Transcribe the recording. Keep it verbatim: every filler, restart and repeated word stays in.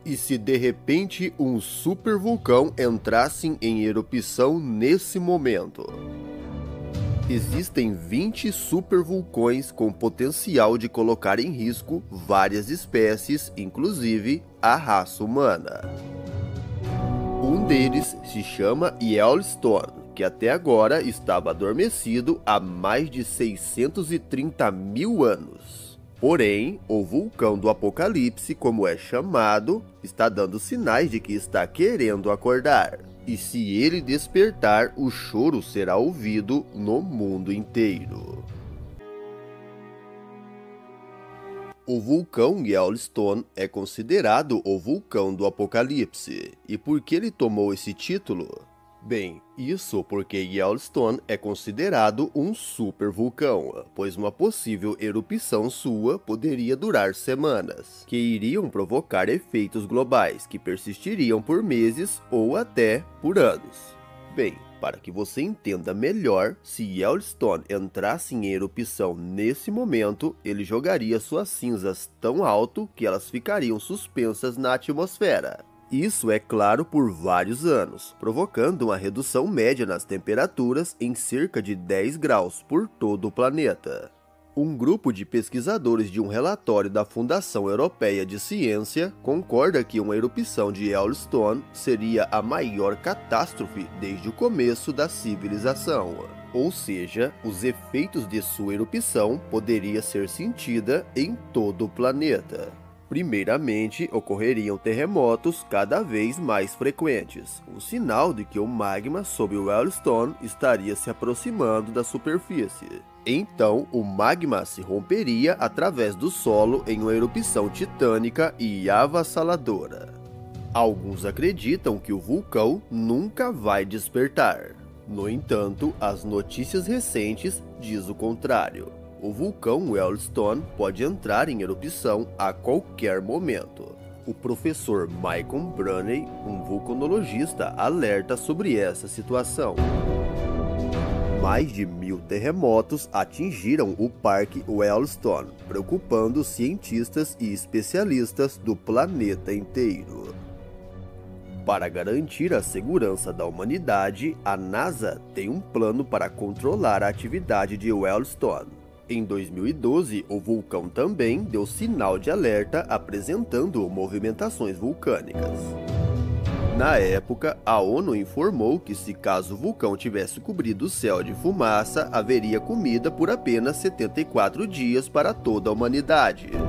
E se de repente um supervulcão entrasse em erupção nesse momento? Existem vinte supervulcões com potencial de colocar em risco várias espécies, inclusive a raça humana. Um deles se chama Yellowstone, que até agora estava adormecido há mais de seiscentos e trinta mil anos. Porém, o vulcão do apocalipse, como é chamado, está dando sinais de que está querendo acordar. E se ele despertar, o choro será ouvido no mundo inteiro. O vulcão Yellowstone é considerado o vulcão do apocalipse. E por que ele tomou esse título? Bem, isso porque Yellowstone é considerado um supervulcão, pois uma possível erupção sua poderia durar semanas, que iriam provocar efeitos globais que persistiriam por meses ou até por anos. Bem, para que você entenda melhor, se Yellowstone entrasse em erupção nesse momento, ele jogaria suas cinzas tão alto que elas ficariam suspensas na atmosfera. Isso é claro por vários anos, provocando uma redução média nas temperaturas em cerca de dez graus por todo o planeta. Um grupo de pesquisadores de um relatório da Fundação Europeia de Ciência concorda que uma erupção de Yellowstone seria a maior catástrofe desde o começo da civilização. Ou seja, os efeitos de sua erupção poderiam ser sentidos em todo o planeta. Primeiramente, ocorreriam terremotos cada vez mais frequentes, um sinal de que o magma sob o Yellowstone estaria se aproximando da superfície. Então, o magma se romperia através do solo em uma erupção titânica e avassaladora. Alguns acreditam que o vulcão nunca vai despertar. No entanto, as notícias recentes dizem o contrário. O vulcão Yellowstone pode entrar em erupção a qualquer momento. O professor Michael Bruney, um vulcanologista, alerta sobre essa situação. Mais de mil terremotos atingiram o Parque Yellowstone, preocupando cientistas e especialistas do planeta inteiro. Para garantir a segurança da humanidade, a NASA tem um plano para controlar a atividade de Yellowstone. Em dois mil e doze, o vulcão também deu sinal de alerta apresentando movimentações vulcânicas. Na época, a ONU informou que se caso o vulcão tivesse cobrido o céu de fumaça, haveria comida por apenas setenta e quatro dias para toda a humanidade.